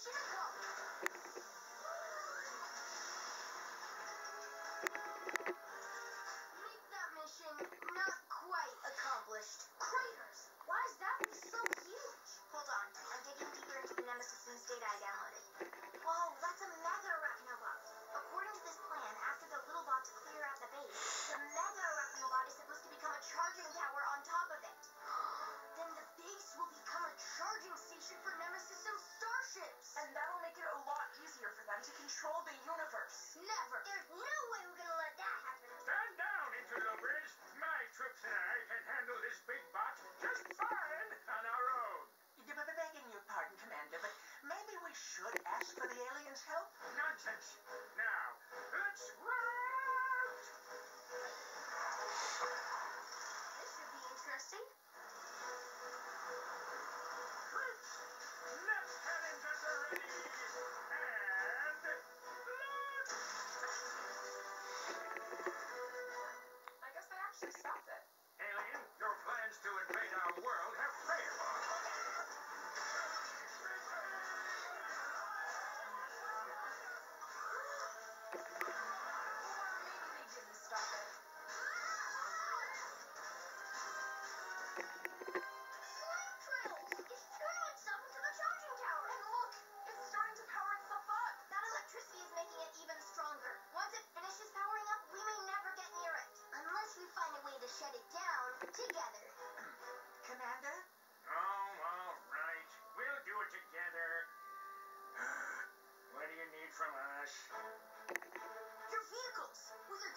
Mission accomplished. Make that mission not quite accomplished. Craters! Why is that so huge? Hold on, I'm digging deeper into the Nemesis's data I downloaded. Whoa, that's a mega arachnobot. According to this plan, after the little bots clear out the base, the mega arachnobot is supposed to become a charging tower on top of it. Then the base will become a charging station for Nemesis's starships. And that'll make it a lot easier for them to control the universe. Never. There's no way we're gonna let that happen. Stand down, interlopers. My troops and I can handle this big bot just fine on our own. Begging your pardon, Commander, but maybe we should ask for the aliens' help? Nonsense. Now, let's rout! This should be interesting. Troops, left cannons at the ready. And launch! I guess they actually stopped it. Alien, your plans to invade our world have failed. To shut it down together. Commander? Oh, all right. We'll do it together. What do you need from us? Your vehicles! With their